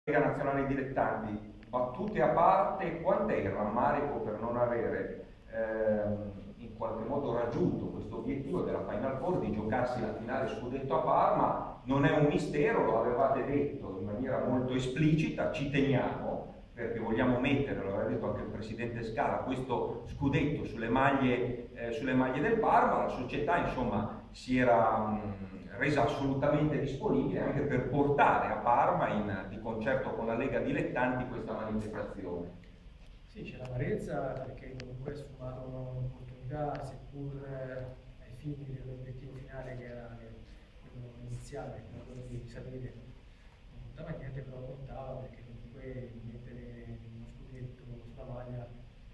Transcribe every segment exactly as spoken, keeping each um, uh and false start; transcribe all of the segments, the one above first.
Lega Nazionale Dilettanti, battute a parte, quant'è il rammarico per non avere ehm, in qualche modo raggiunto questo obiettivo della Final Four di giocarsi la finale scudetto a Parma? Non è un mistero, lo avevate detto in maniera molto esplicita, ci teniamo, perché vogliamo mettere, lo aveva detto anche il presidente Scala, questo scudetto sulle maglie, eh, sulle maglie del Parma. La società insomma si era mh, resa assolutamente disponibile anche per portare a Parma, in, di concerto con la Lega Dilettanti, questa manifestazione. Sì, c'è l'amarezza perché comunque è sfumato un'opportunità, seppur eh, ai fini dell'obiettivo finale che era quello iniziale, che era quello di salire. Non contava niente, però contava perché comunque mettere uno scudetto sulla maglia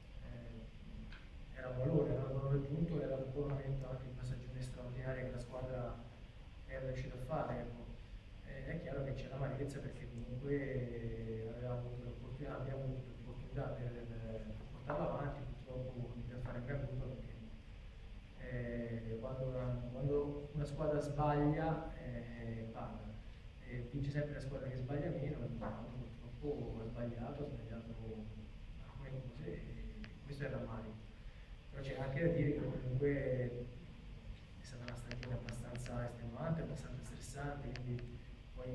eh, era un valore, era un valore aggiunto, era un coronamento anche di una stagione straordinaria che la squadra era riuscita a fare. Ecco. Eh, è chiaro che c'è l'amarezza perché comunque avevamo avuto l'opportunità, abbiamo avuto l'opportunità per, per portarla avanti, purtroppo bisogna fare in gran punto perché eh, quando, una, quando una squadra sbaglia eh, paga. E vince sempre la squadra che sbaglia meno, purtroppo ha sbagliato, ha sbagliato alcune cose e questo è il rammarico. Però c'è anche da dire che comunque è stata una stagione abbastanza estenuante, abbastanza stressante, quindi poi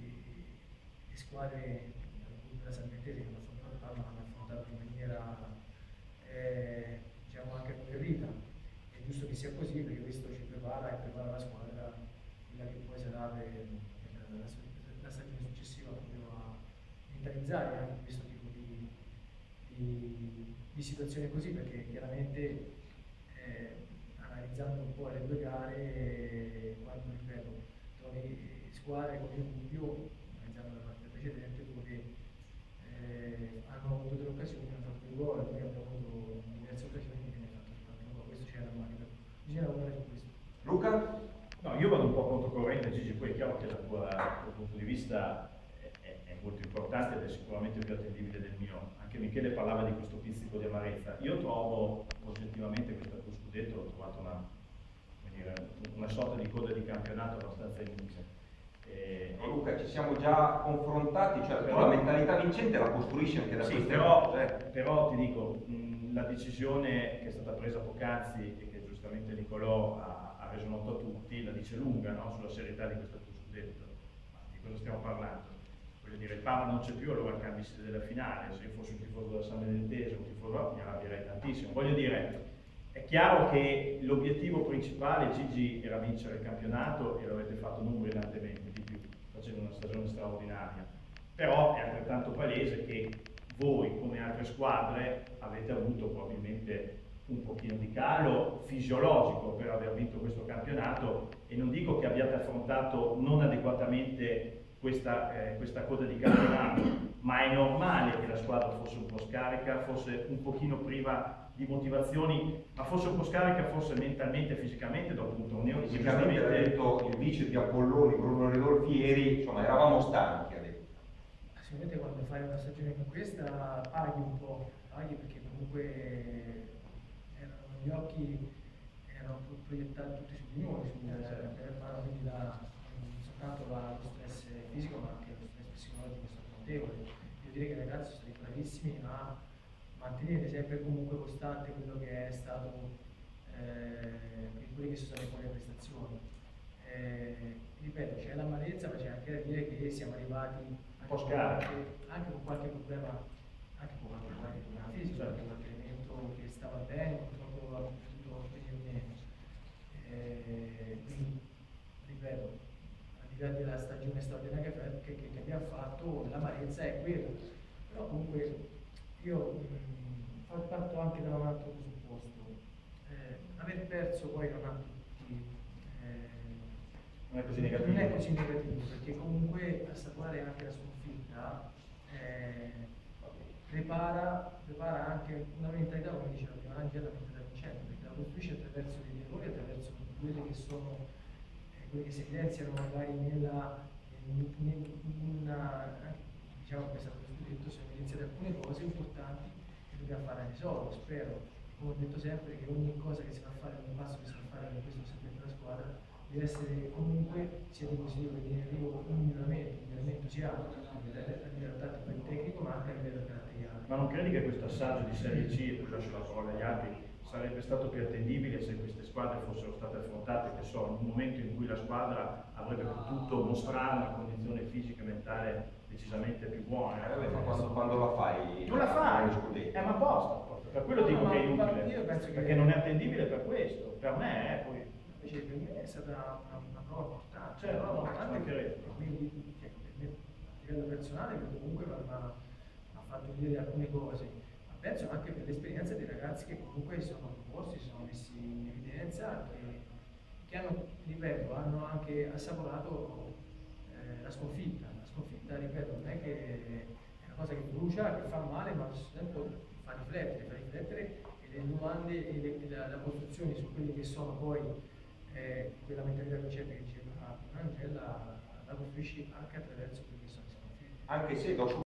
le squadre della Salmentese che non sono per Parma l'hanno affrontato in maniera eh, diciamo anche agguerrita. È giusto che sia così perché questo ci prepara e prepara la squadra quella che poi sarà per, per la, la stagione successiva proprio a mentalizzare anche questo tipo di, di, di situazione così, perché chiaramente eh, analizzando un po' le due gare eh, quando ripeto trovi squadre come il Gubbio analizzando la partita precedente dove eh, hanno avuto delle occasioni, hanno fatto due gol, noi abbiamo avuto diverse occasioni che ne hanno fatto un gol, questo c'è la manica, bisogna lavorare su questo. Luca? No, io vado un po' controcorrente, Gigi, poi è chiaro che dal tuo, tuo punto di vista è, è, è molto importante ed è sicuramente più attendibile del mio. Anche Michele parlava di questo pizzico di amarezza. Io trovo oggettivamente questo tuo scudetto, l'ho trovato una, dire, una sorta di coda di campionato abbastanza inutile. E, e Luca, ci siamo già confrontati, cioè però, tu la mentalità vincente la costruisci anche da sì, queste però, cose. Però ti dico, mh, la decisione che è stata presa poc'anzi e che giustamente Nicolò ha, ha reso noto a tutti, la dice lunga, no? Sulla serietà di questo tuo scudetto. Ma di cosa stiamo parlando? Voglio dire, il Parma non c'è più, allora cambi sede della finale. Se io fossi un tifoso della San Benedetese, un tifoso, mi arrabbierei tantissimo. Voglio dire, è chiaro che l'obiettivo principale, Gigi, era vincere il campionato e lo avete fatto non brillantemente di più, facendo una stagione straordinaria. Però è altrettanto palese che voi, come altre squadre, avete avuto probabilmente un pochino di calo fisiologico per aver vinto questo campionato, e non dico che abbiate affrontato non adeguatamente questa, eh, questa coda di campionato, ma è normale che la squadra fosse un po' scarica, fosse un pochino priva di motivazioni, ma fosse un po' scarica forse mentalmente e fisicamente dopo un torneo. Fisicamente ha detto il vice di Apolloni, Bruno Ridolfieri, insomma eravamo stanchi. Sicuramente quando fai una stagione come questa paghi un po', paghi perché comunque erano, gli occhi erano proiettati tutti su di noi, su, per fare quindi da, non soltanto la, lo stress fisico ma anche lo stress psicologico è stato notevole. Devo dire che i ragazzi sono stati bravissimi a mantenere sempre comunque costante quello che è stato, eh, quelle che sono state poi le prestazioni. Eh, ripeto, c'è l'amarezza ma c'è anche da dire che siamo arrivati un po' scarico, anche con qualche problema, anche con qualche, qualche problema fisico, certo. Anche qualche elemento che stava bene, purtroppo ha potuto venire meno. Eh, quindi, ripeto, al di là della stagione straordinaria che, che, che abbiamo fatto, l'amarezza è quella. Però comunque io mh, parto anche da un altro presupposto. Eh, aver perso poi non ha tutti. Eh, non è così negativo. Non è così negativo, perché comunque assaporare anche la sconfitta eh, prepara, prepara anche una mentalità, come diceva prima Angela, la mentalità vincente, perché la costruisce attraverso degli errori, attraverso quelle che sono, eh, quelle che si evidenziano magari nella, in, in una, diciamo che è stato detto, sono evidenziate alcune cose importanti che dobbiamo fare tesoro. Spero, come ho detto sempre, che ogni cosa che si va a fare, ogni passo che si va a fare in questo settore della squadra deve essere comunque sia di positivo che di negativo un miglioramento, un miglioramento sia a livello tattico e tecnico ma anche a livello caratteriale. Ma non credi che questo assaggio di Serie C, e poi lascio la parola agli altri, sarebbe stato più attendibile se queste squadre fossero state affrontate, che so, in un momento in cui la squadra avrebbe potuto mostrare una condizione fisica e mentale decisamente più buona? Eh, ma quando, quando la fai? Non la fai, eh, ma apposta, per quello No, dico no, che è ma inutile, io penso che- perché non è attendibile per questo, per me, eh, poi. Invece per me è stata una, una prova importante, Certo, una prova no, importante ci che, mancherebbe. che quindi cioè, per me, a livello personale che comunque mi ha fatto vedere alcune cose, ma penso anche per l'esperienza dei ragazzi che comunque si sono proposti, si sono messi in evidenza, che, che hanno, ripeto, hanno anche assaporato eh, la sconfitta. La sconfitta, ripeto, non è che è una cosa che brucia, che fa male, ma allo stesso tempo fa riflettere, fa riflettere e le domande e le, la, la costruzione su quelli che sono poi eh, quella mentalità che c'è, che diceva Angela, la costruisci anche attraverso quelli che sono le sconfitte. Anche se dopo